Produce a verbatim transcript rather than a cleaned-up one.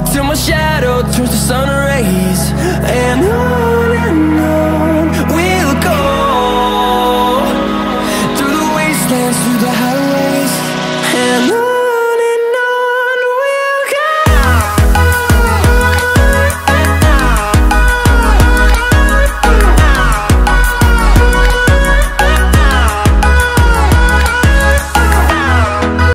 till my shadow turns to sun rays. And on and on we'll go, through the wastelands, through the highways, and on